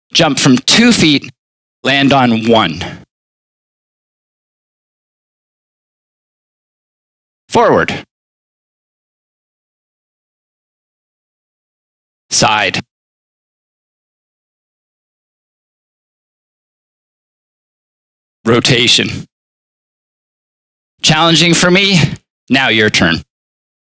Jump from 2 feet, land on 1. Forward. Side. Rotation. Challenging for me? Now your turn.